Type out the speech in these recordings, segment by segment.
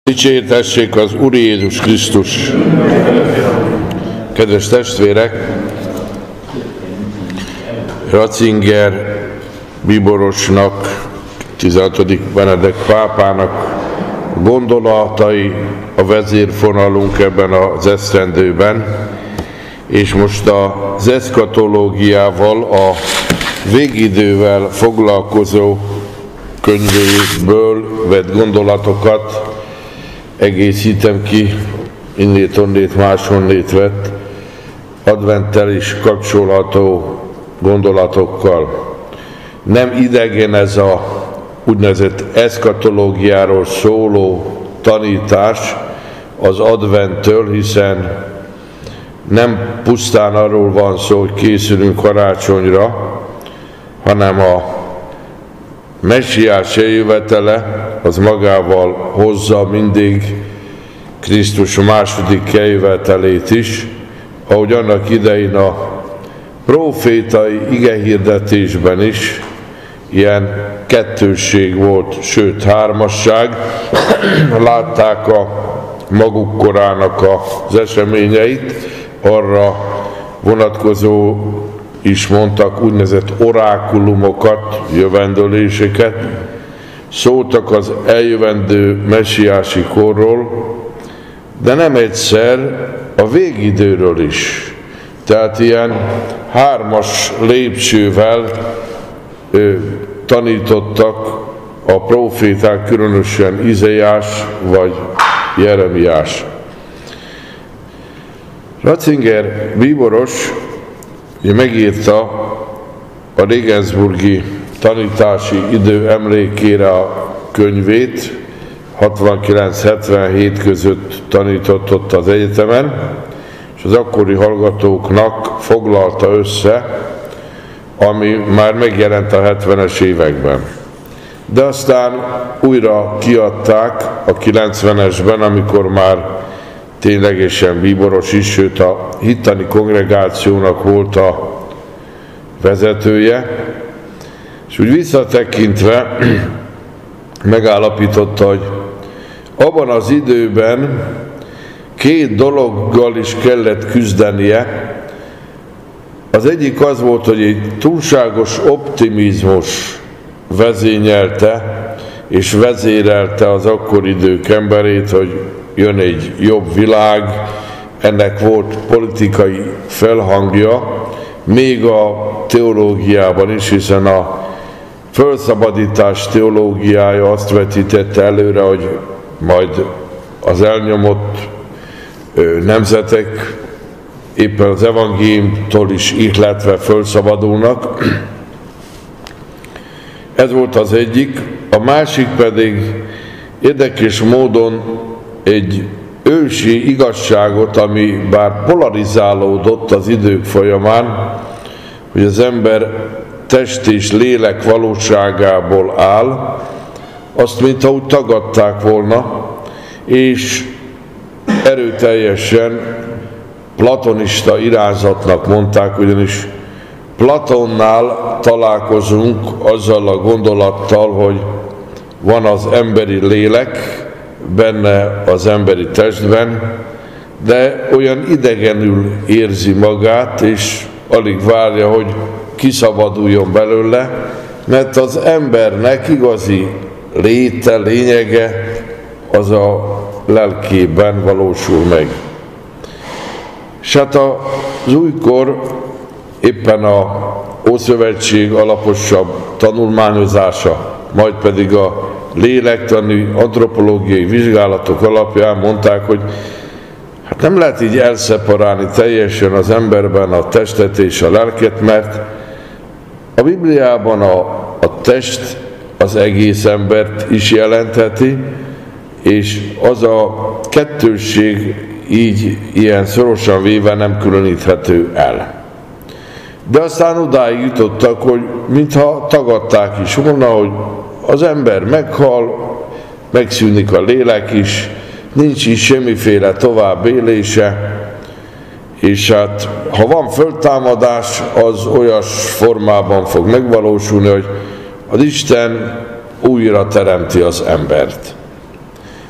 Dicsértessék az Úr Jézus Krisztus! Kedves testvérek! Ratzinger bíborosnak, 16. Benedek pápának gondolatai a vezérfonalunk ebben az esztendőben, és most az eszkatológiával, a végidővel foglalkozó könyvéből vett gondolatokat egészítem ki, innét-onnét, máshonnét vett, adventtel is kapcsolható gondolatokkal. Nem idegen ez a úgynevezett eszkatológiáról szóló tanítás az adventtől, hiszen nem pusztán arról van szó, hogy készülünk karácsonyra, hanem a messiás eljövetele az magával hozza mindig Krisztus második eljövetelét is, ahogy annak idején a prófétai igehirdetésben is ilyen kettősség volt, sőt hármasság. Látták a maguk korának az eseményeit, arra vonatkozó is mondtak úgynevezett orákulumokat, jövendőléseket, szóltak az eljövendő messiási korról, de nem egyszer a végidőről is. Tehát ilyen hármas lépcsővel tanítottak a próféták, különösen Izaiás vagy Jeremiás. Ratzinger bíboros megírta a Regensburgi tanítási idő emlékére a könyvét, 69-77 között tanított ott az egyetemen, és az akkori hallgatóknak foglalta össze, ami már megjelent a 70-es években. De aztán újra kiadták a 90-esben, amikor már ténylegesen bíboros is, sőt a hittani kongregációnak volt a vezetője, és úgy visszatekintve megállapította, hogy abban az időben két dologgal is kellett küzdenie. Az egyik az volt, hogy egy túlságos optimizmus vezényelte és vezérelte az akkori idők emberét, hogy jön egy jobb világ, ennek volt politikai felhangja, még a teológiában is, hiszen a fölszabadítás teológiája azt vetítette előre, hogy majd az elnyomott nemzetek éppen az evangéliumtól is ihletve fölszabadulnak. Ez volt az egyik. A másik pedig érdekes módon egy ősi igazságot, ami bár polarizálódott az idők folyamán, hogy az ember test és lélek valóságából áll, azt mintha úgy tagadták volna, és erőteljesen platonista irányzatnak mondták, ugyanis Platonnál találkozunk azzal a gondolattal, hogy van az emberi lélek, benne az emberi testben, de olyan idegenül érzi magát, és alig várja, hogy kiszabaduljon belőle, mert az embernek igazi léte, lényege az a lelkében valósul meg. És hát az újkor éppen a Ószövetség alaposabb tanulmányozása, majd pedig a lélektani, antropológiai vizsgálatok alapján mondták, hogy hát nem lehet így elszeparálni teljesen az emberben a testet és a lelket, mert a Bibliában a test az egész embert is jelentheti, és az a kettősség így ilyen szorosan véve nem különíthető el. De aztán odáig jutottak, hogy mintha tagadták is volna, hogy az ember meghal, megszűnik a lélek is, nincs is semmiféle tovább élése, és hát ha van föltámadás, az olyas formában fog megvalósulni, hogy az Isten újra teremti az embert.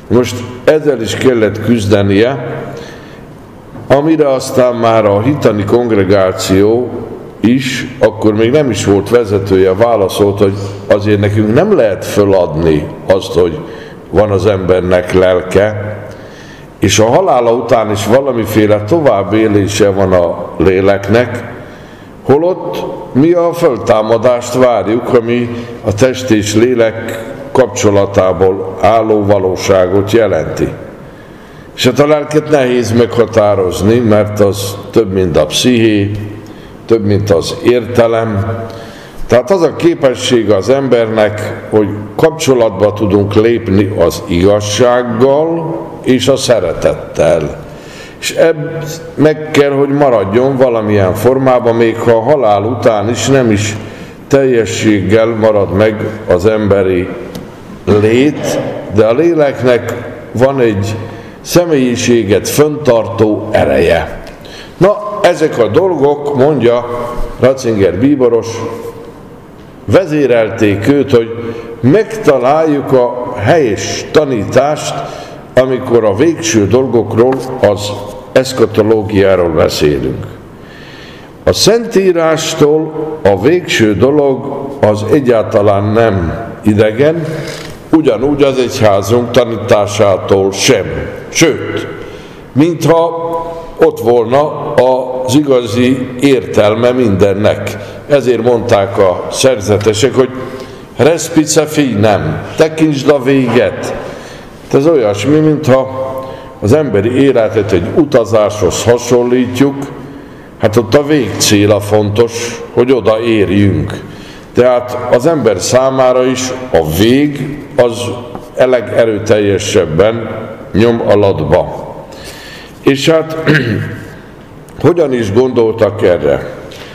Most ezzel is kellett küzdenie, amire aztán már a hittani kongregáció is, akkor még nem is volt vezetője, válaszolt, hogy azért nekünk nem lehet föladni azt, hogy van az embernek lelke, és a halála után is valamiféle tovább élése van a léleknek, holott mi a föltámadást várjuk, ami a test és lélek kapcsolatából álló valóságot jelenti. És hát a lelket nehéz meghatározni, mert az több, mint a psziché, több, mint az értelem. Tehát az a képessége az embernek, hogy kapcsolatba tudunk lépni az igazsággal és a szeretettel. És ez meg kell, hogy maradjon valamilyen formában, még ha a halál után is nem is teljességgel marad meg az emberi lét, de a léleknek van egy személyiséget fenntartó ereje. Na, ezek a dolgok, mondja Ratzinger bíboros, vezérelték őt, hogy megtaláljuk a helyes tanítást, amikor a végső dolgokról, az eszkatológiáról beszélünk. A Szentírástól a végső dolog az egyáltalán nem idegen, ugyanúgy az egyházunk tanításától sem. Sőt, mintha ott volna az igazi értelme mindennek. Ezért mondták a szerzetesek, hogy respice finem, tekintsd a véget. Ez olyasmi, mintha az emberi életet egy utazáshoz hasonlítjuk, hát ott a végcél a fontos, hogy oda érjünk. Tehát az ember számára is a vég az legerőteljesebben nyom alatba. És hát hogyan is gondoltak erre?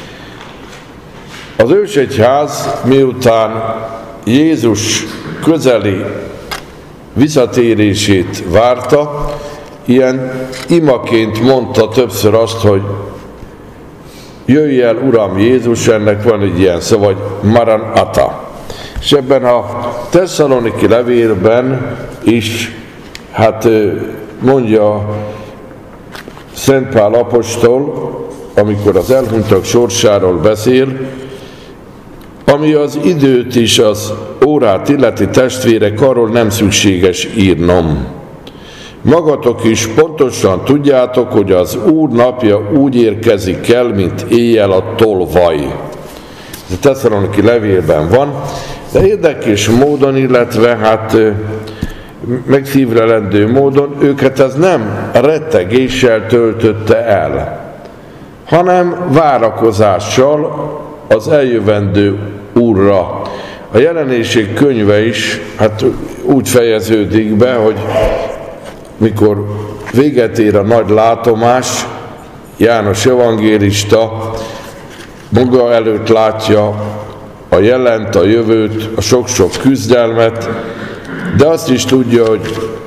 Az ősegyház miután Jézus közeli visszatérését várta, ilyen imaként mondta többször azt, hogy jöjj el, Uram Jézus, ennek van egy ilyen szó, vagy Maranata. És ebben a Tesszaloniki levélben is, hát mondja Szent Pál apostol, amikor az elhunytak sorsáról beszél, ami az időt és az órát illeti, testvérek, arról nem szükséges írnom. Magatok is pontosan tudjátok, hogy az Úr napja úgy érkezik el, mint éjjel a tolvaj. Ez a Tesszaloniki levélben van, de érdekes módon, illetve hát megszívlelendő módon őket ez nem rettegéssel töltötte el, hanem várakozással az eljövendő Úrra. A Jelenések könyve is hát úgy fejeződik be, hogy mikor véget ér a nagy látomás, János evangélista maga előtt látja a jelent, a jövőt, a sok-sok küzdelmet, de azt is tudja, hogy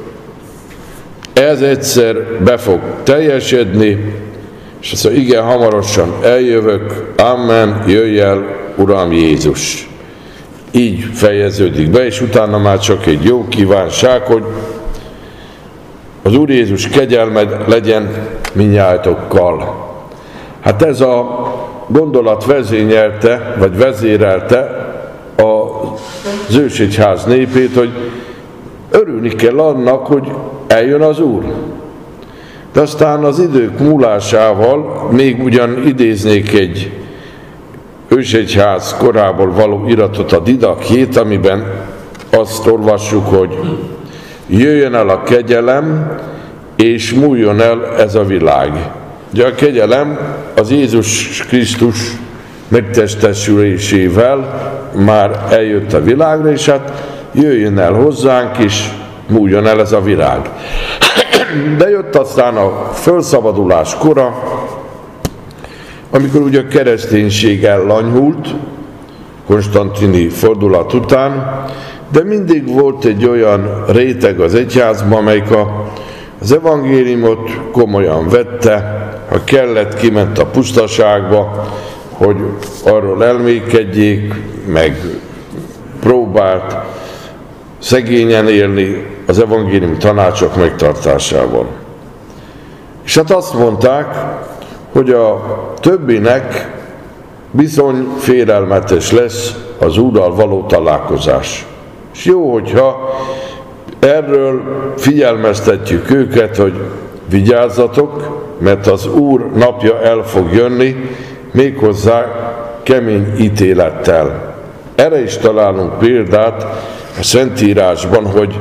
ez egyszer be fog teljesedni, és azt mondja, igen, hamarosan eljövök, amen, jöjj el, Uram Jézus. Így fejeződik be, és utána már csak egy jó kívánság, hogy az Úr Jézus kegyelmed legyen mindnyájatokkal. Hát ez a gondolat vezényelte, vagy vezérelte az ősegyház népét, hogy örülni kell annak, hogy eljön az Úr. De aztán az idők múlásával még ugyan idéznék egy ősegyház korából való iratot, a Didakjét, amiben azt olvassuk, hogy jöjjön el a kegyelem, és múljon el ez a világ. Ugye a kegyelem az Jézus Krisztus megtestesülésével már eljött a világra, és hát jöjjön el hozzánk, és múljon el ez a világ. De jött aztán a felszabadulás kora, amikor ugye a kereszténység ellanyhult, konstantini fordulat után, de mindig volt egy olyan réteg az egyházban, amelyik az evangéliumot komolyan vette, ha kellett, kiment a pusztaságba, hogy arról elmékedjék, meg próbált szegényen élni, az evangélium tanácsok megtartásával. És hát azt mondták, hogy a többinek bizony félelmetes lesz az Úrral való találkozás. És jó, hogyha erről figyelmeztetjük őket, hogy vigyázzatok, mert az Úr napja el fog jönni, méghozzá kemény ítélettel. Erre is találunk példát a Szentírásban, hogy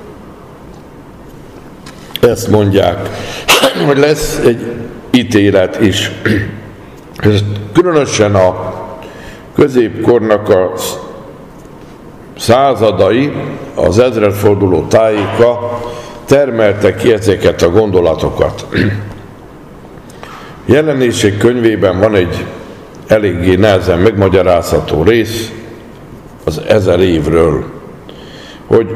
ezt mondják, hogy lesz egy ítélet is. Ez különösen a középkornak a századai, az ezredforduló tájéka termeltek ki ezeket a gondolatokat. Jelenések könyvében van egy eléggé nehezen megmagyarázható rész az 1000 évről, hogy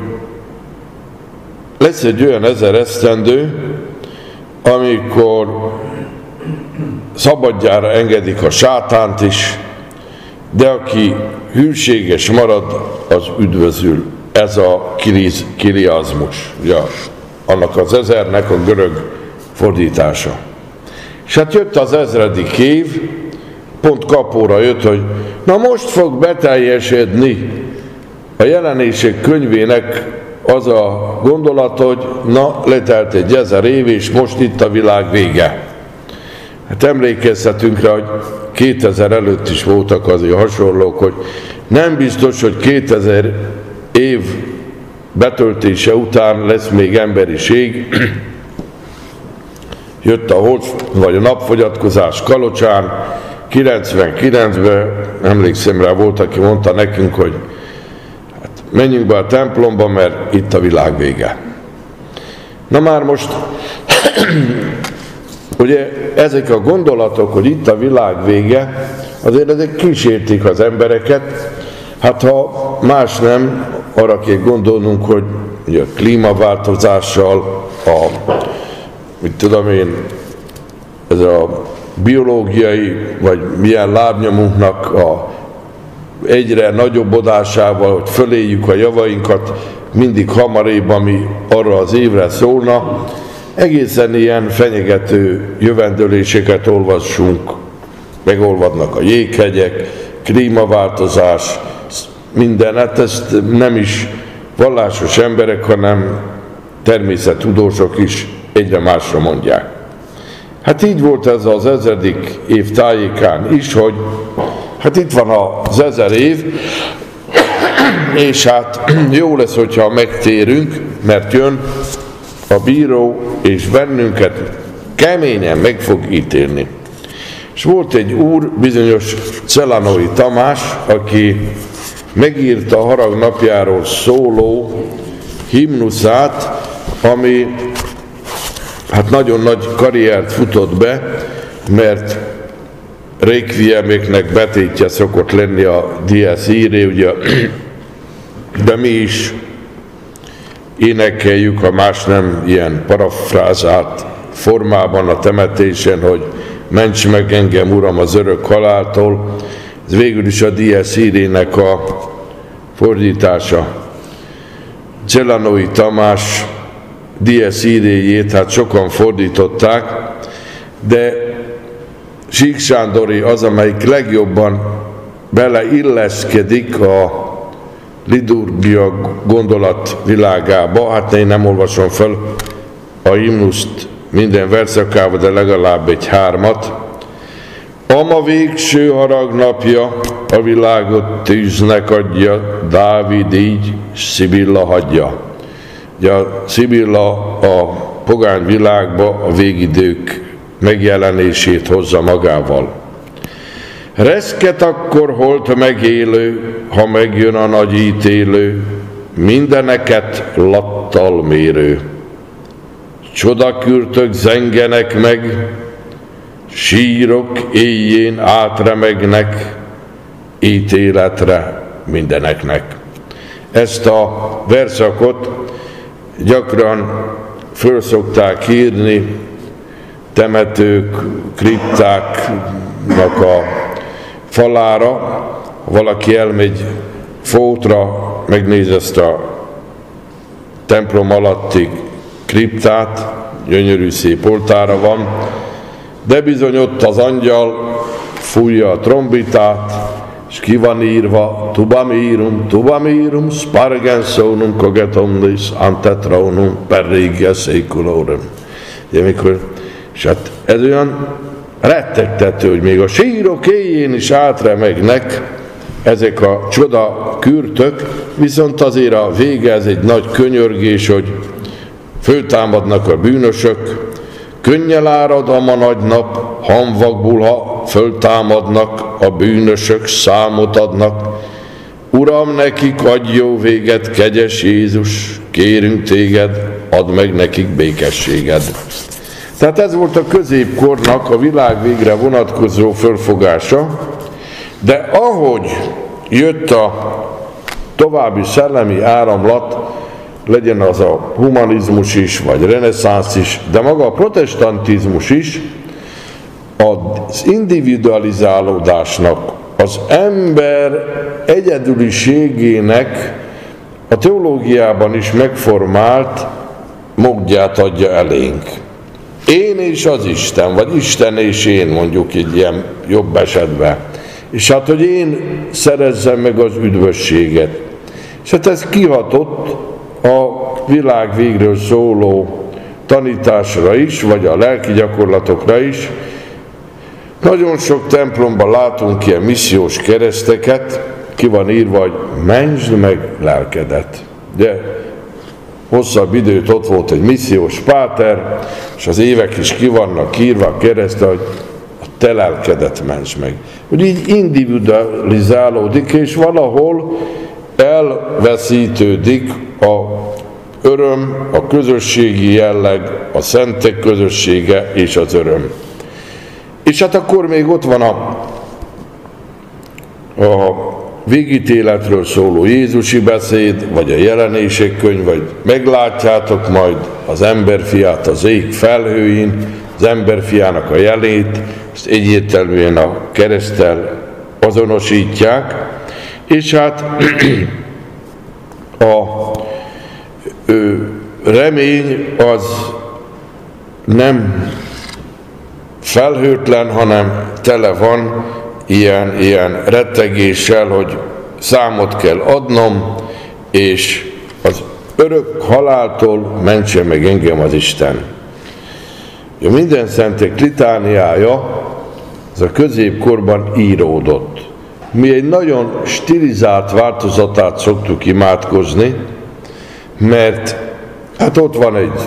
lesz egy olyan 1000 esztendő, amikor szabadjára engedik a sátánt is, de aki hűséges marad, az üdvözül. Ez a kiliazmus, ugye, annak az 1000-nek a görög fordítása. És hát jött az 1000. év, pont kapóra jött, hogy na most fog beteljesedni a Jelenések könyvének az a gondolat, hogy na, letelt egy 1000 év, és most itt a világ vége. Hát emlékezhetünk rá, hogy 2000 előtt is voltak azért hasonlók, hogy nem biztos, hogy 2000 év betöltése után lesz még emberiség. Jött a hold vagy a napfogyatkozás Kalocsán, 99-ben, emlékszem rá, volt, aki mondta nekünk, hogy hát menjünk be a templomba, mert itt a világ vége. Na már most, ugye ezek a gondolatok, hogy itt a világ vége, azért ezek kísértik az embereket. Hát ha más nem, arra kell gondolnunk, hogy ugye a klímaváltozással, mit tudom én, ez a biológiai, vagy milyen lábnyomunknak a egyre nagyobbodásával, hogy föléljük a javainkat mindig hamarébb, ami arra az évre szólna, egészen ilyen fenyegető jövendőléseket olvassunk, megolvadnak a jéghegyek, klímaváltozás, minden, hát ezt nem is vallásos emberek, hanem természettudósok is egyre másra mondják. Hát így volt ez az 1000. év tájékán is, hogy hát itt van az 1000 év, és hát jó lesz, hogyha megtérünk, mert jön a bíró, és bennünket keményen meg fog ítélni. És volt egy úr, bizonyos Cellanoi Tamás, aki megírta a harag napjáról szóló himnuszát, ami hát nagyon nagy karriert futott be, mert requiemeknek betétje szokott lenni a Dies Irae, ugye, de mi is énekeljük, ha más nem ilyen parafrázált formában a temetésen, hogy ments meg engem, Uram, az örök haláltól. Ez végül is a Dies Irae-nek a fordítása. Cellanoi Tamás Dies Irae-jét hát sokan fordították, de Sík Sándori az, amelyik legjobban beleilleszkedik a liturgia gondolat világába. Hát én nem olvasom fel a himnuszt minden verszakába, de legalább egy 3-at. Ama végső harag napja, a világot tűznek adja, Dávid így, Szibilla hagyja. Ugye a Szibilla a pogány világba a végidők megjelenését hozza magával. Reszket akkor holt megélő, ha megjön a nagy ítélő, mindeneket lattal mérő. Csodakürtök zengenek meg, sírok éjjén átremegnek, ítéletre mindeneknek. Ezt a verszakot gyakran föl szokták írni temetők, kriptáknak a falára. Ha valaki elmegy Fótra, megnéz ezt a templom alatti kriptát, gyönyörű szép oltára van, de bizony ott az angyal fújja a trombitát, és ki van írva, tubamirum, spargensonum cogetomnis antetronum per regia saeculorum. És hát ez olyan rettegtető, hogy még a sírok éjjén is átremegnek ezek a csoda kürtök, viszont azért a vége ez egy nagy könyörgés, hogy föltámadnak a bűnösök, könnyel árad a ma nagy nap, hamvakból, ha föltámadnak a bűnösök, számot adnak. Uram, nekik adj jó véget, kegyes Jézus, kérünk téged, add meg nekik békességed. Tehát ez volt a középkornak a világ végre vonatkozó fölfogása, de ahogy jött a további szellemi áramlat, legyen az a humanizmus is, vagy reneszánsz is, de maga a protestantizmus is, az individualizálódásnak, az ember egyedüliségének a teológiában is megformált módját adja elénk. Én és az Isten, vagy Isten és én, mondjuk egy ilyen jobb esetben. És hát, hogy én szerezzem meg az üdvösséget. És hát ez kihatott a világ végről szóló tanításra is, vagy a lelki gyakorlatokra is. Nagyon sok templomban látunk ilyen missziós kereszteket, ki van írva, hogy mentsd meg lelkedet. De hosszabb időt ott volt egy missziós páter, és az évek is ki vannak írva a keresztre, hogy a te lelkedet mentsd meg. Hogy így individualizálódik, és valahol elveszítődik a öröm, a közösségi jelleg, a szentek közössége és az öröm. És hát akkor még ott van a végítéletről szóló Jézusi beszéd, vagy a Jelenések könyv, vagy meglátjátok majd az emberfiát az ég felhőin, az emberfiának a jelét, ezt egyértelműen a kereszttel azonosítják, és hát a remény az nem felhőtlen, hanem tele van ilyen rettegéssel, hogy számot kell adnom, és az örök haláltól mentse meg engem az Isten. A minden szentek litániája az a középkorban íródott. Mi egy nagyon stilizált változatát szoktuk imádkozni, mert hát ott van egy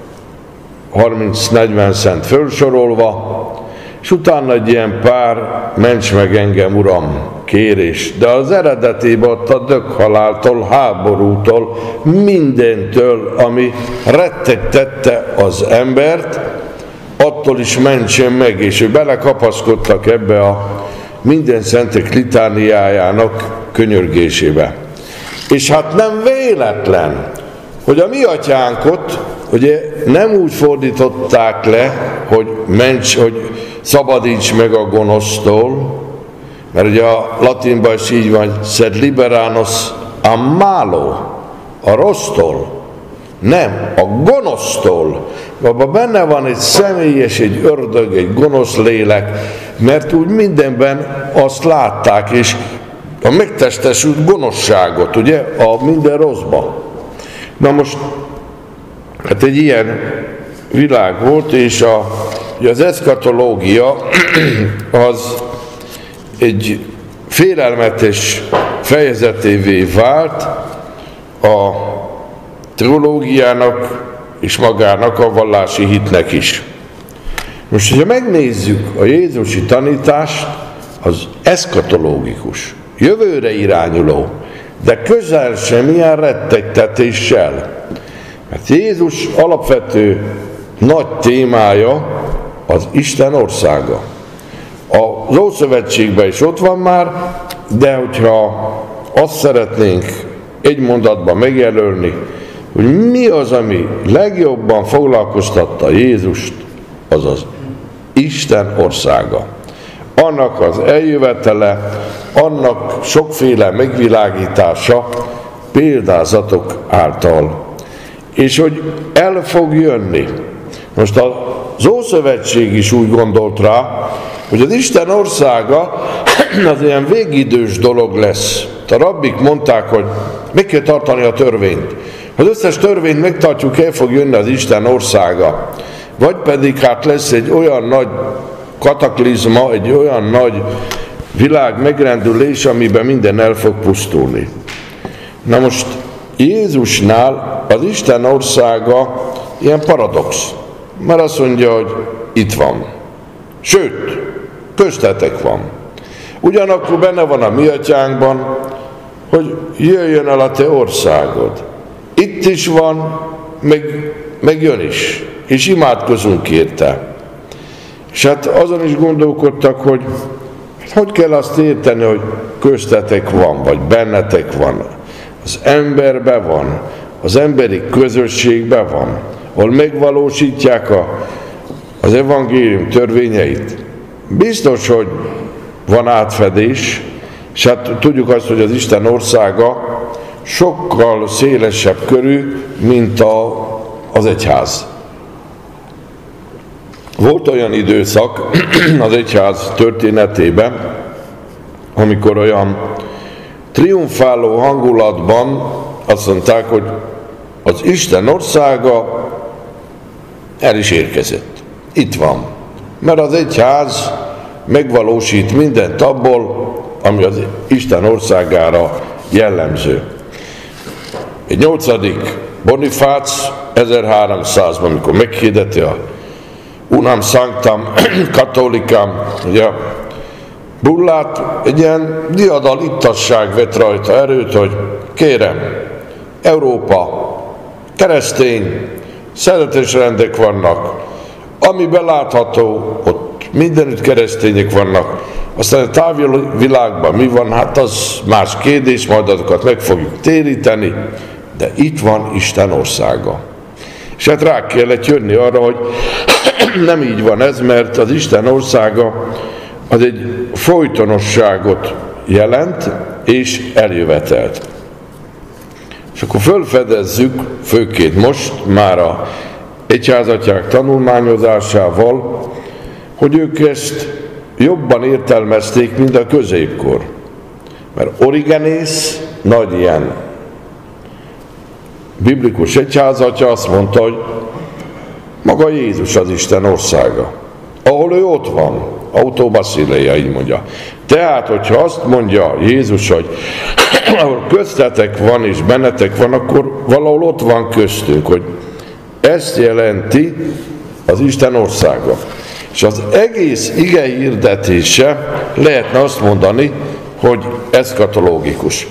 30-40 szent felsorolva, és utána egy ilyen pár ments meg engem, Uram, kérés. De az eredetében ott a döghaláltól, háborútól, mindentől, ami rettegtette az embert, attól is mentsen meg, és ő belekapaszkodtak ebbe a minden szentek litániájának könyörgésébe. És hát nem véletlen, hogy a mi atyánkot ugye nem úgy fordították le, hogy hogy szabadíts meg a gonosztól, mert ugye a latinban is így van, sed liberanos a malo, a rossztól, nem, a gonosztól. Abban benne van egy személyes, egy ördög, egy gonosz lélek, mert úgy mindenben azt látták, és a megtestesült gonoszságot, ugye, a minden rosszba. Na most, hát egy ilyen világ volt, és az eszkatológia az egy félelmetes fejezetévé vált a teológiának és magának a vallási hitnek is. Most, hogyha megnézzük a jézusi tanítást, az eszkatológikus, jövőre irányuló, de közel sem ilyen rettegtetéssel. Mert Jézus alapvető nagy témája az Isten országa. Az Ószövetségben is ott van már, de hogyha azt szeretnénk egy mondatban megjelölni, hogy mi az, ami legjobban foglalkoztatta Jézust, az az Isten országa. Annak az eljövetele, annak sokféle megvilágítása példázatok által. és hogy el fog jönni. Most az Ószövetség is úgy gondolt rá, hogy az Isten országa az ilyen végidős dolog lesz. A rabbik mondták, hogy meg kell tartani a törvényt. Ha az összes törvényt megtartjuk, el fog jönni az Isten országa. Vagy pedig hát lesz egy olyan nagy kataklizma, egy olyan nagy világ megrendülés, amiben minden el fog pusztulni. Na most Jézusnál az Isten országa ilyen paradox, mert azt mondja, hogy itt van. Sőt, köztetek van. Ugyanakkor benne van a mi atyánkban, hogy jöjjön el a te országod. Itt is van, meg jön is, és imádkozunk érte. És hát azon is gondolkodtak, hogy kell azt érteni, hogy köztetek van, vagy bennetek van. Az emberben van, az emberi közösségben van, ahol megvalósítják az evangélium törvényeit. Biztos, hogy van átfedés, és hát tudjuk azt, hogy az Isten országa sokkal szélesebb körű, mint az egyház. Volt olyan időszak az egyház történetében, amikor olyan triumfáló hangulatban azt mondták, hogy az Isten országa el is érkezett. Itt van. Mert az egyház megvalósít mindent abból, ami az Isten országára jellemző. Egy 8. Bonifác 1300-ban, amikor meghirdeti a Unam Sanctam Catholicam, ugye, bullát, egy ilyen diadalittasság vett rajta erőt, hogy kérem, Európa keresztény, szeretes rendek vannak, ami belátható, ott mindenütt keresztények vannak, aztán a távoli világban mi van, hát az más kérdés, majd azokat meg fogjuk téríteni, de itt van Isten országa. És hát rá kellett jönni arra, hogy nem így van ez, mert az Isten országa az egy folytonosságot jelent, és eljövetelt. És akkor fölfedezzük, főként most, már a egyházatják tanulmányozásával, hogy ők ezt jobban értelmezték, mint a középkor. Mert Origenész, nagy ilyen biblikus egyházatja azt mondta, hogy maga Jézus az Isten országa. Ahol ő ott van, autobaszíleia, így mondja. Tehát, hogyha azt mondja Jézus, hogy ahol köztetek van és bennetek van, akkor valahol ott van köztünk, hogy ezt jelenti az Isten országa. És az egész ige hirdetése lehetne azt mondani, hogy eszkatológikus.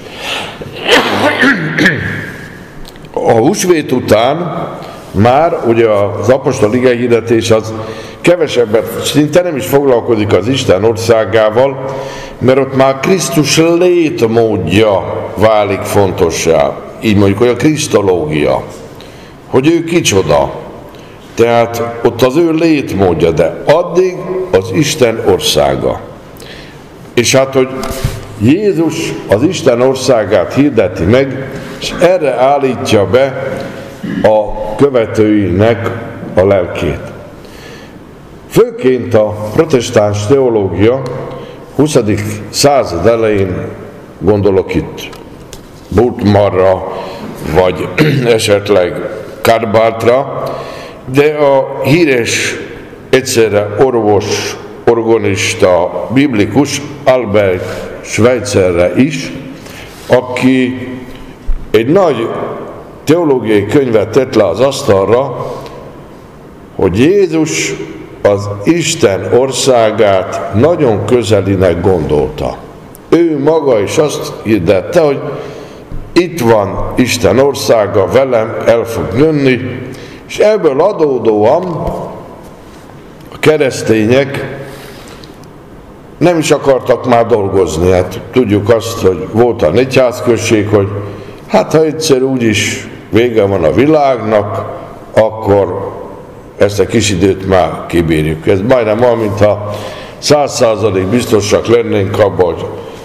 A húsvét után már ugye az apostol ige hirdetés az kevesebbet, szinte nem is foglalkozik az Isten országával, mert ott már Krisztus létmódja válik fontossá. Így mondjuk, hogy a krisztológia, hogy ő kicsoda. Tehát ott az ő létmódja, de addig az Isten országa. És hát, hogy Jézus az Isten országát hirdeti meg, és erre állítja be a követőinek a lelkét. Főként a protestáns teológia 20. század elején, gondolok itt Bultmannra, vagy esetleg Karl de a híres, egyszerre orvos, organista, biblikus Albert Schweitzerre is, aki egy nagy teológiai könyvet tett le az asztalra, hogy Jézus az Isten országát nagyon közelinek gondolta. Ő maga is azt hirdette, hogy itt van Isten országa, velem el fog jönni, és ebből adódóan a keresztények nem is akartak már dolgozni. Hát tudjuk azt, hogy volt a egyházközség, hogy hát ha egyszer úgyis vége van a világnak, akkor ezt a kis időt már kibírjuk. Ez majdnem olyan, mintha 100% biztosak lennénk abban, hogy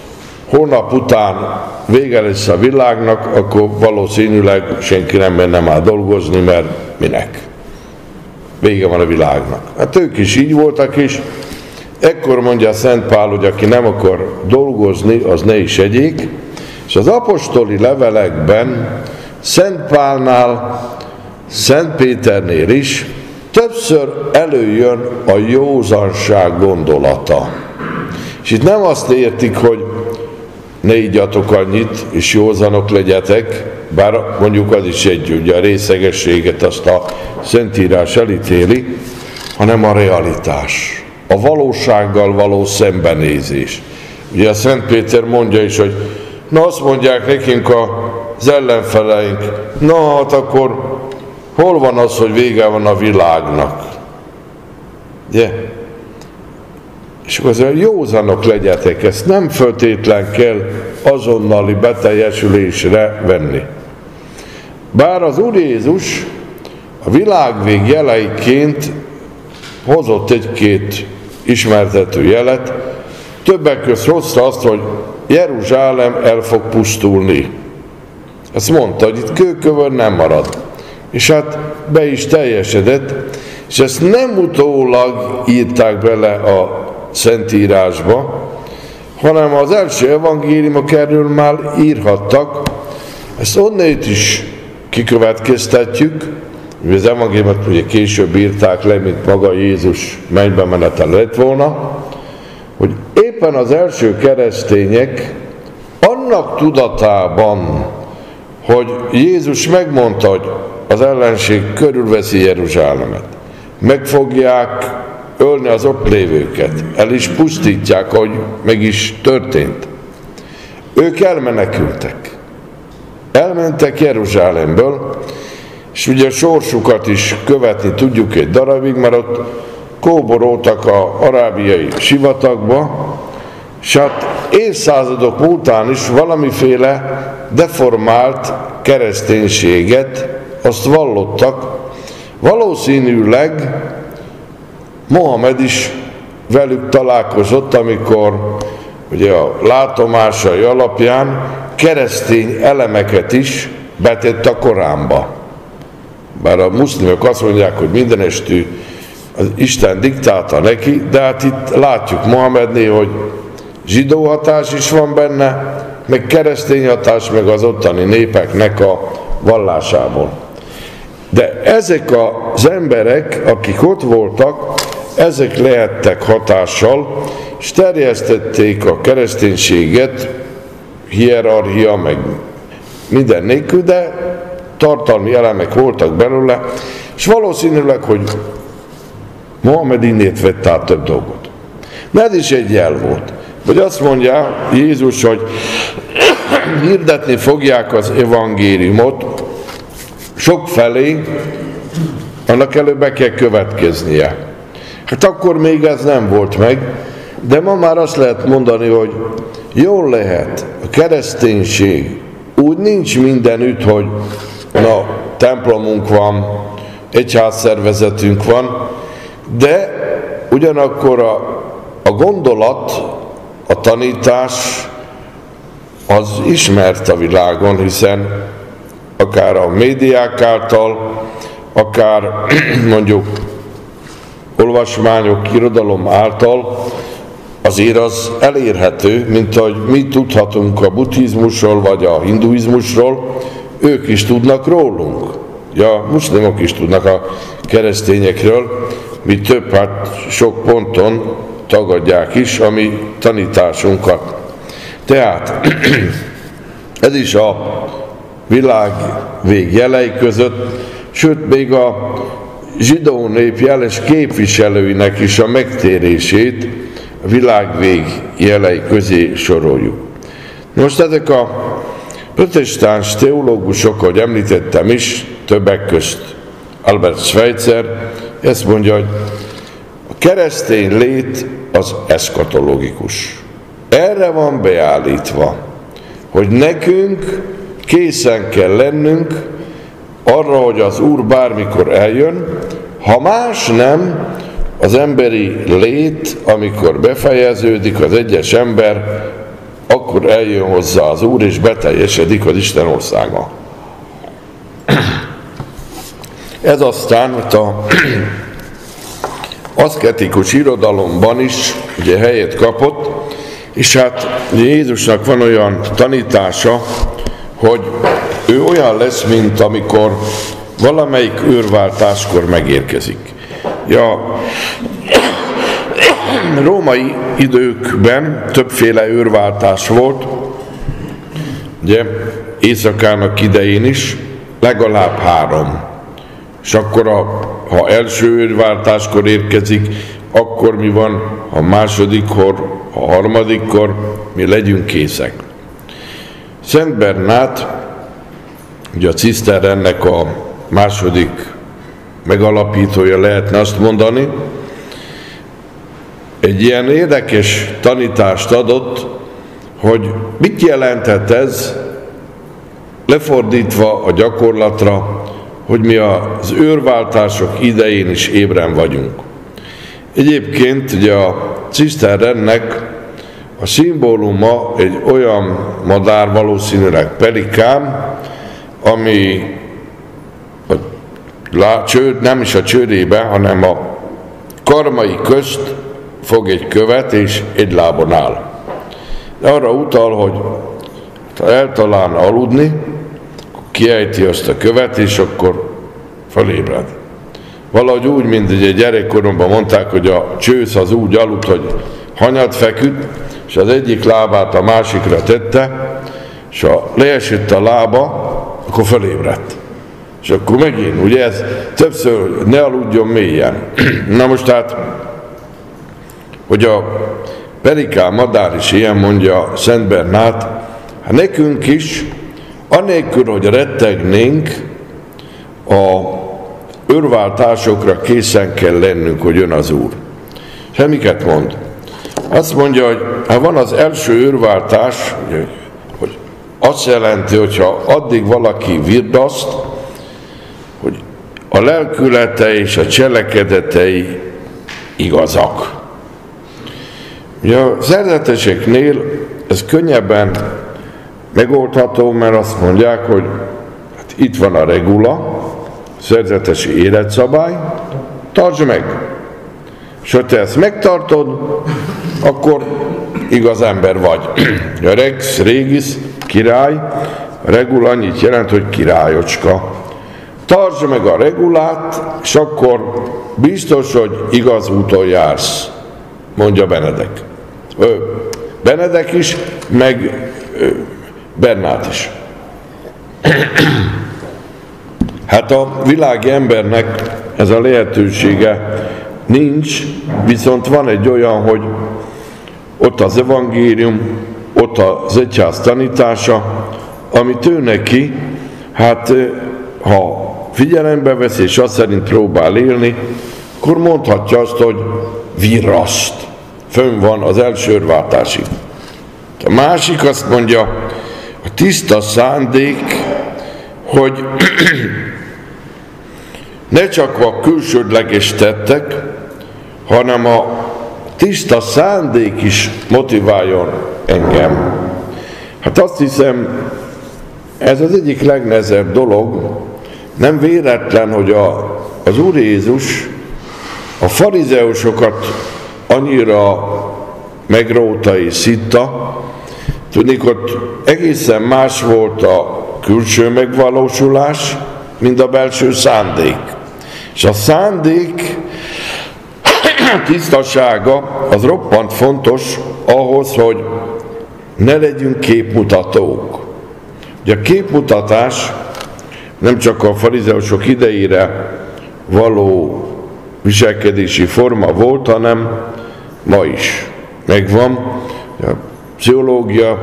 holnap után vége lesz a világnak, akkor valószínűleg senki nem menne már dolgozni, mert minek? Vége van a világnak. Hát ők is így voltak is. Ekkor mondja Szent Pál, hogy aki nem akar dolgozni, az ne is egyék. És az apostoli levelekben Szent Pálnál, Szent Péternél is többször előjön a józanság gondolata. És itt nem azt értik, hogy ne igyatok annyit, és józanok legyetek, bár mondjuk az is ugye a részegességet azt a Szentírás elítéli, hanem a realitás, a valósággal való szembenézés. Ugye a Szent Péter mondja is, hogy na azt mondják nekünk az ellenfeleink, na hát akkor hol van az, hogy vége van a világnak? Ugye? És akkor azért józanok legyetek, ezt nem föltétlen kell azonnali beteljesülésre venni. Bár az Úr Jézus a világvég jeleiként hozott egy-két ismertető jelet, többek között hozta azt, hogy Jeruzsálem el fog pusztulni. Ezt mondta, hogy itt kőkövön nem marad. És hát be is teljesedett, és ezt nem utólag írták bele a Szentírásba, hanem az első evangéliumok erről már írhattak. Ezt onnét is kikövetkeztetjük, hogy az evangéliumot ugye később írták le, mint maga Jézus mennybe menete lett volna, hogy éppen az első keresztények annak tudatában, hogy Jézus megmondta, hogy az ellenség körülveszi Jeruzsálemet, meg fogják ölni az ott lévőket, el is pusztítják, ahogy meg is történt. Ők elmenekültek. Elmentek Jeruzsálemből, és ugye a sorsukat is követni tudjuk egy darabig, mert ott kóboroltak az arábiai sivatagba, és hát évszázadok múltán is valamiféle deformált kereszténységet azt vallottak. Valószínűleg Mohamed is velük találkozott, amikor ugye a látomásai alapján keresztény elemeket is betett a Koránba. Bár a muszlimok azt mondják, hogy mindenestű az Isten diktálta neki, de hát itt látjuk Mohamednél, hogy zsidó hatás is van benne, meg keresztény hatás, meg az ottani népeknek a vallásából. De ezek az emberek, akik ott voltak, ezek lehettek hatással, és terjesztették a kereszténységet, hierarchia, meg minden nélkül, de tartalmi elemek voltak belőle, és valószínűleg, hogy Mohamed innét vett át több dolgot. De ez is egy jel volt. Vagy azt mondja Jézus, hogy hirdetni fogják az evangéliumot sokfelé, annak előbb be kell következnie. Hát akkor még ez nem volt meg, de ma már azt lehet mondani, hogy jól lehet, a kereszténység úgy nincs mindenütt, hogy na, templomunk van, egyházszervezetünk van, de ugyanakkor a gondolat, a tanítás az ismert a világon, hiszen akár a médiák által, akár mondjuk olvasmányok, irodalom által azért az elérhető, mint ahogy mi tudhatunk a buddhizmusról vagy a hinduizmusról, ők is tudnak rólunk. Ja, a muszlimok is tudnak a keresztényekről, mi több, hát sok ponton tagadják is a mi tanításunkat. Tehát ez is a világ vég jelei között, sőt még a zsidó nép jeles képviselőinek is a megtérését a világvég jelei közé soroljuk. Most ezek a protestáns teológusok, ahogy említettem is, többek közt Albert Schweitzer, ezt mondja, hogy a keresztény lét az eszkatológikus. Erre van beállítva, hogy nekünk készen kell lennünk arra, hogy az Úr bármikor eljön, ha más nem, az emberi lét, amikor befejeződik, az egyes ember akkor eljön hozzá az Úr, és beteljesedik az Isten országa. Ez aztán a aszketikus irodalomban is ugye helyet kapott, és hát Jézusnak van olyan tanítása, hogy ő olyan lesz, mint amikor valamelyik őrváltáskor megérkezik. Ja, római időkben többféle őrváltás volt, ugye éjszakának idején is legalább 3. És akkor, ha első őrváltáskor érkezik, akkor mi van, a másodikkor, a harmadikkor mi legyünk készek. Szent Bernát, ugye a Ciszterrennek a második megalapítója lehetne azt mondani, egy ilyen érdekes tanítást adott, hogy mit jelenthet ez, lefordítva a gyakorlatra, hogy mi az őrváltások idején is ébren vagyunk. Egyébként ugye a Ciszterrennek a szimbóluma egy olyan madár, valószínűleg pelikán, ami nem is a csőrében, hanem a karmai közt fog egy követ, és egy lábon áll. De arra utal, hogy ha eltalálna aludni, kiejti azt a követ, és akkor felébred. Valahogy úgy, mint egy gyerekkoromban mondták, hogy a csősz az úgy aludt, hogy hanyat feküdt, és az egyik lábát a másikra tette, és ha leesett a lába, akkor felébredt. És akkor megint, ugye ez többször ne aludjon mélyen. Na most tehát, hogy a pelikán madár is ilyen, mondja Szent Bernát, hát nekünk is, anélkül, hogy rettegnénk, a őrváltásokra készen kell lennünk, hogy jön az Úr. És miket mond? Azt mondja, hogy ha van az első őrváltás, hogy azt jelenti, hogyha addig valaki virdaszt, hogy a lelkülete és a cselekedetei igazak. Ugye a szerzeteseknél ez könnyebben megoldható, mert azt mondják, hogy hát itt van a regula, szerzetesi életszabály, tartsd meg! És ha te ezt megtartod, akkor igaz ember vagy. A rex, régis, király, a regula annyit jelent, hogy királyocska. Tartsd meg a regulát, és akkor biztos, hogy igaz úton jársz, mondja Benedek. Benedek is, meg Bernát is. Hát a világi embernek ez a lehetősége nincs, viszont van egy olyan, hogy ott az evangélium, ott az egyház tanítása, amit ő neki, hát ha figyelembe vesz és azt szerint próbál élni, akkor mondhatja azt, hogy virraszt. Fönn van az első őrváltásig. A másik azt mondja, a tiszta szándék, hogy ne csak a külsődleges tettek, hanem a tiszta szándék is motiváljon engem. Hát azt hiszem, ez az egyik legnehezebb dolog. Nem véletlen, hogy az Úr Jézus a farizeusokat annyira megróta és szitta, tudnék, ott egészen más volt a külső megvalósulás, mint a belső szándék. És a szándék tisztasága az roppant fontos ahhoz, hogy ne legyünk képmutatók. Ugye a képmutatás nem csak a farizeusok idejére való viselkedési forma volt, hanem ma is megvan. A pszichológia,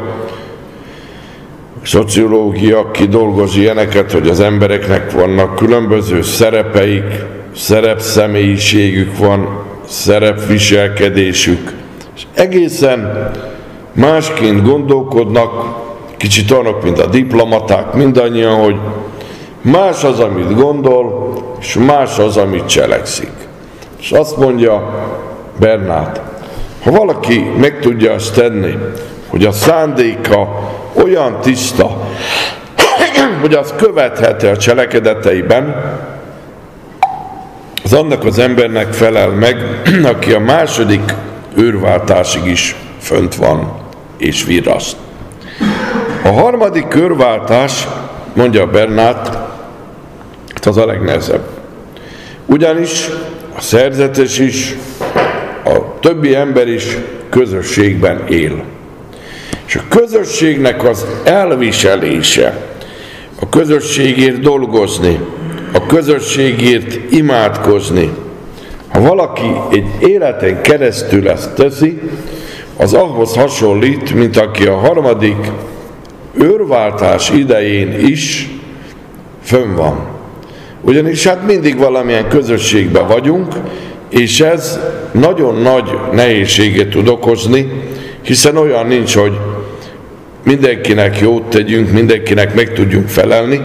szociológia kidolgoz ilyeneket, hogy az embereknek vannak különböző szerepeik, szerepszemélyiségük van, szerepviselkedésük, és egészen másként gondolkodnak, kicsit olyanok, mint a diplomaták, mindannyian, hogy más az, amit gondol, és más az, amit cselekszik. És azt mondja Bernát, ha valaki meg tudja azt tenni, hogy a szándéka olyan tiszta, hogy az követhető a cselekedeteiben, az annak az embernek felel meg, aki a második őrváltásig is fönt van és virraszt. A harmadik körváltás, mondja Bernát, az a legnehezebb. Ugyanis a szerzetes is, a többi ember is közösségben él. És a közösségnek az elviselése, a közösségért dolgozni, a közösségért imádkozni, ha valaki egy életen keresztül ezt teszi, az ahhoz hasonlít, mint aki a harmadik őrváltás idején is fönn van. Ugyanis hát mindig valamilyen közösségben vagyunk, és ez nagyon nagy nehézséget tud okozni, hiszen olyan nincs, hogy mindenkinek jót tegyünk, mindenkinek meg tudjunk felelni,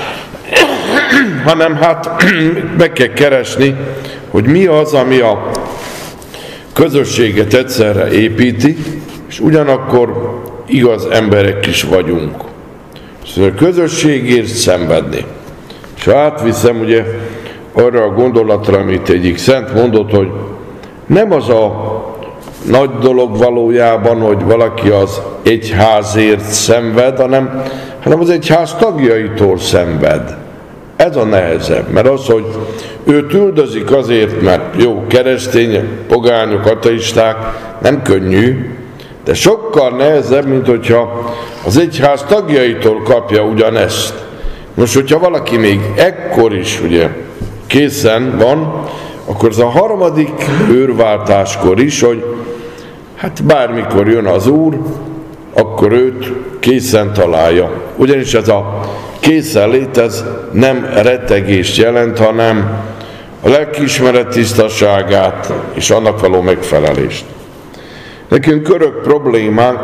hanem hát meg kell keresni, hogy mi az, ami a közösséget egyszerre építi, és ugyanakkor igaz emberek is vagyunk. Szóval a közösségért szenvedni. És átviszem ugye arra a gondolatra, amit egyik szent mondott, hogy nem az a nagy dolog valójában, hogy valaki az egyházért szenved, hanem az egyház tagjaitól szenved. Ez a nehezebb, mert az, hogy őt üldözik azért, mert jó, keresztény, pogányok, ateisták, nem könnyű, de sokkal nehezebb, mint hogyha az egyház tagjaitól kapja ugyanezt. Most, hogyha valaki még ekkor is ugye készen van, akkor ez a harmadik őrváltáskor is, hogy hát bármikor jön az Úr, akkor őt készen találja. Ugyanis ez a készenlét, ez nem rettegést jelent, hanem a lelkiismeret tisztaságát és annak való megfelelést. Nekünk örök problémánk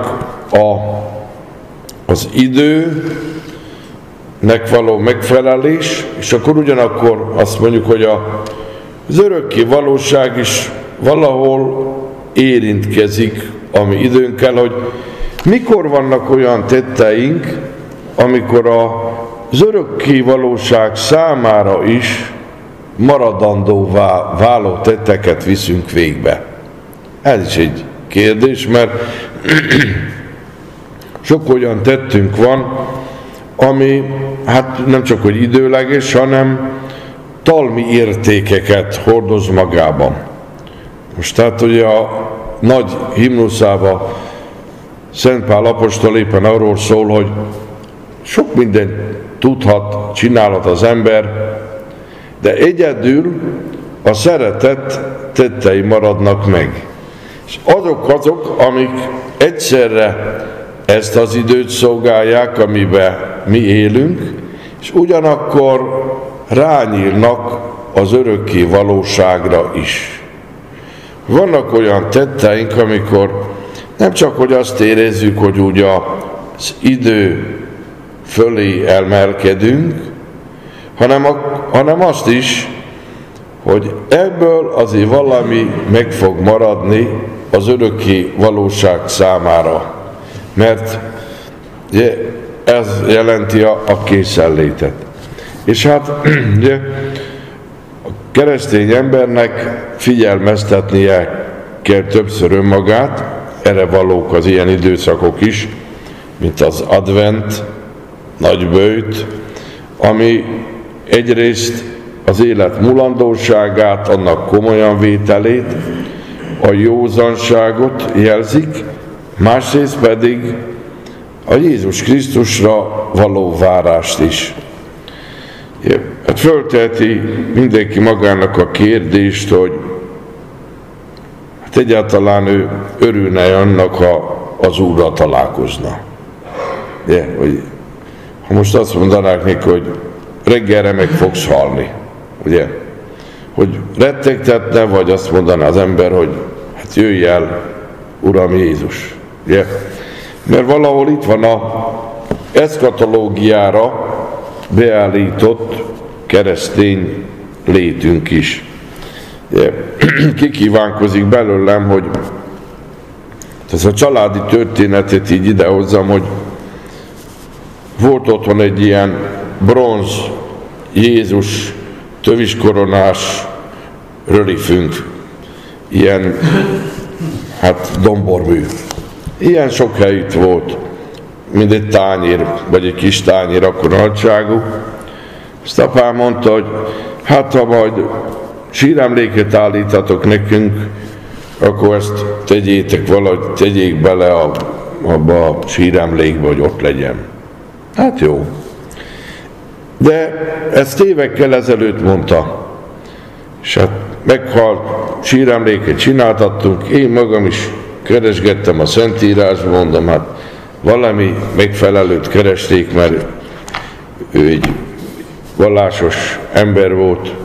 az időnek való megfelelés, és akkor ugyanakkor azt mondjuk, hogy az örökké valóság is valahol érintkezik a mi időnkkel, hogy mikor vannak olyan tetteink, amikor az örökké valóság számára is maradandóvá váló tetteket viszünk végbe. Ez is egy kérdés, mert sok olyan tettünk van, ami hát nem csak hogy időleges, hanem talmi értékeket hordoz magában. Most tehát ugye a nagy himnuszában Szent Pál apostol éppen arról szól, hogy sok mindent tudhat, csinálhat az ember, de egyedül a szeretet tettei maradnak meg. És azok, amik egyszerre ezt az időt szolgálják, amiben mi élünk, és ugyanakkor rányírnak az örökké valóságra is. Vannak olyan tetteink, amikor nem csak, hogy azt érezzük, hogy úgy az idő fölé emelkedünk, hanem azt is, hogy ebből azért valami meg fog maradni az örökké valóság számára. Mert ugye, ez jelenti a készenlétet. És hát ugye, a keresztény embernek figyelmeztetnie kell többször önmagát, erre valók az ilyen időszakok is, mint az advent, nagyböjt, ami egyrészt az élet mulandóságát, annak komolyan vételét, a józanságot jelzik, másrészt pedig a Jézus Krisztusra való várást is. Hát fölteheti mindenki magának a kérdést, hogy hát egyáltalán ő örülne annak, ha az Úrral találkozna. De, hogy, ha most azt mondanák neki, hogy reggelre meg fogsz halni, ugye? Hogy rettegtetne, vagy azt mondaná az ember, hogy hát jöjj el, Uram Jézus. Ugye? Mert valahol itt van a eszkatológiára beállított keresztény létünk is. Kikívánkozik belőlem, hogy Ez a családi történetet így idehozzam, hogy volt otthon egy ilyen bronz Jézus töviskoronás rölifünk, ilyen dombormű. Ilyen sok helyütt volt, mint egy tányér, vagy egy kis tányér, akkor nagyságú. Ezt apám mondta, hogy ha majd síremléket állítatok nekünk, akkor ezt tegyétek valahogy, tegyék bele abba a síremlékbe, hogy ott legyen. Hát jó. De ezt évekkel ezelőtt mondta. És hát meghalt, síremléket csináltattunk, én magam is keresgettem a Szentírásban, mondom, hát valami megfelelőt keresték, mert ő egy vallásos ember volt,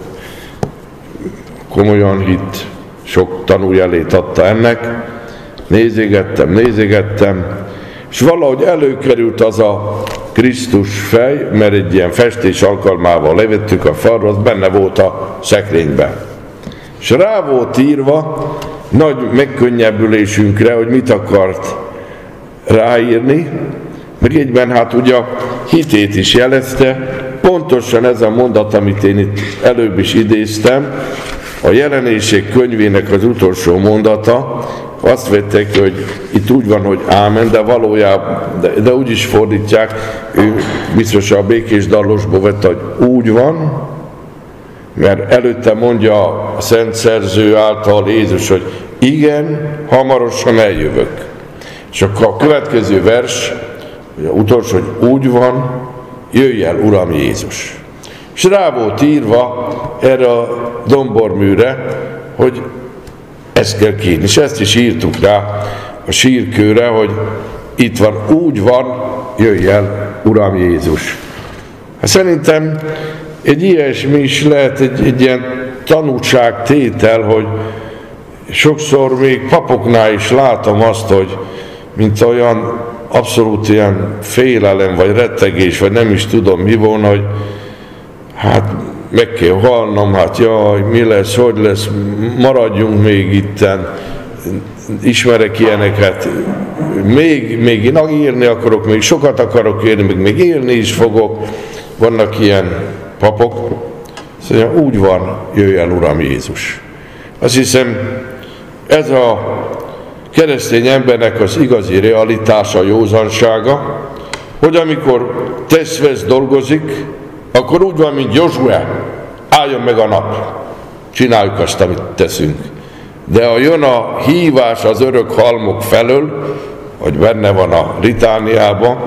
komolyan hitt, sok tanújelét adta ennek, nézegettem, és valahogy előkerült az a Krisztus fej, mert egy ilyen festés alkalmával levettük a falra, az benne volt a szekrényben. És rá volt írva, nagy megkönnyebbülésünkre, hogy mit akart ráírni, meg egyben hát ugye a hitét is jelezte, pontosan ez a mondat, amit én itt előbb is idéztem, a Jelenések könyvének az utolsó mondata, azt vették, hogy itt úgy van, hogy ámen, de valójában, de úgy is fordítják, ő biztos a Békés Dallosból vette, hogy úgy van, mert előtte mondja a szent szerző által Jézus, hogy igen, hamarosan eljövök. És akkor a következő vers, az utolsó, hogy úgy van, jöjj el, Uram Jézus. És rá volt írva erre a domborműre, hogy ezt kell kérni. És ezt is írtuk rá a sírkőre, hogy itt van, úgy van, jöjj el, Uram Jézus. Hát szerintem egy ilyesmi is lehet egy ilyen tanúságtétel, hogy sokszor még papoknál is látom azt, hogy mint olyan abszolút ilyen félelem, vagy rettegés, vagy nem is tudom mi volna, hogy hát meg kell halnom, hát jaj, mi lesz, hogy lesz, maradjunk még itten, ismerek ilyeneket, még én írni akarok, még sokat akarok érni, még élni is fogok, vannak ilyen papok, szóval úgy van, jöjj el, Uram Jézus. Azt hiszem, ez a keresztény embernek az igazi realitása, józansága, hogy amikor tesz-vesz dolgozik, akkor úgy van, mint Józsué, álljon meg a nap, csináljuk azt, amit teszünk. De ha jön a hívás az örök halmok felől, hogy benne van a litániában,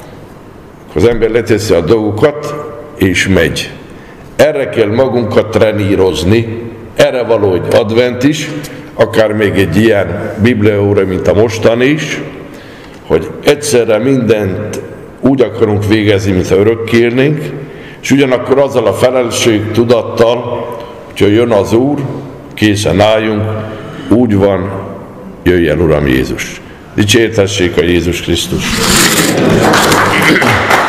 az ember leteszi a dolgokat, és megy. Erre kell magunkat trenírozni, erre való egy advent is, akár még egy ilyen bibliaóra, mint a mostani is, hogy egyszerre mindent úgy akarunk végezni, mintha örökkérnénk, és ugyanakkor azzal a felelősség tudattal, hogyha jön az Úr, készen álljunk, úgy van, jöjj el, Uram Jézus. Dicsértessék a Jézus Krisztus!